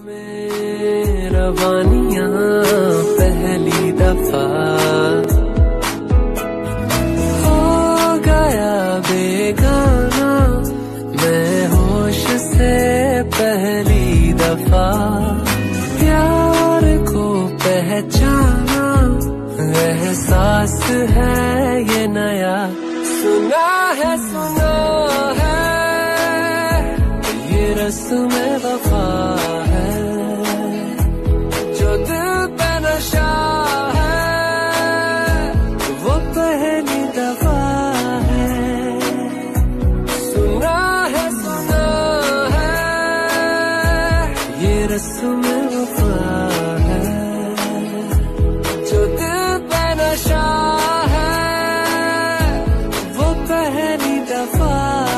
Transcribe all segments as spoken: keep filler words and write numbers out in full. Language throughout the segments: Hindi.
में रवानियां पहली दफा हो गया बेगाना मैं होश से पहली दफा प्यार को पहचाना एहसास है ये नया सुना है सुना है ये रस्म वफा है जो दिल पे नशा है वो पहली दफा है सुना है सुना है ये रस्म वफा है जो दिल पे नशा है वो पहली दफा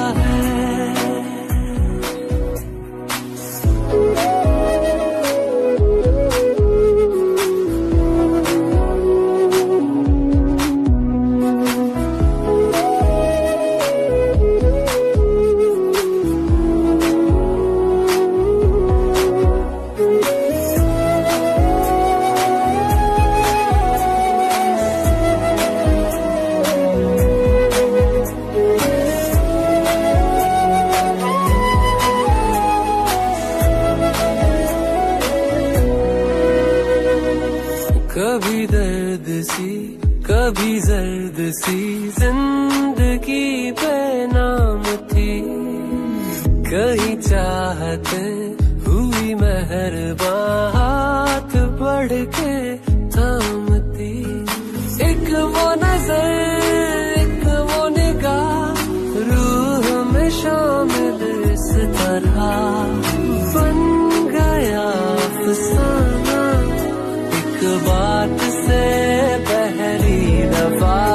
कभी दर्द सी कभी जर्द सी जिंदगी बेनाम थी कहीं चाहते हुई मेहरबान हाथ बढ़ के थामती एक वो नजर एक वो निगाह रूह में शामिल इस तरह बन गया अफसाना बात से पहली दफा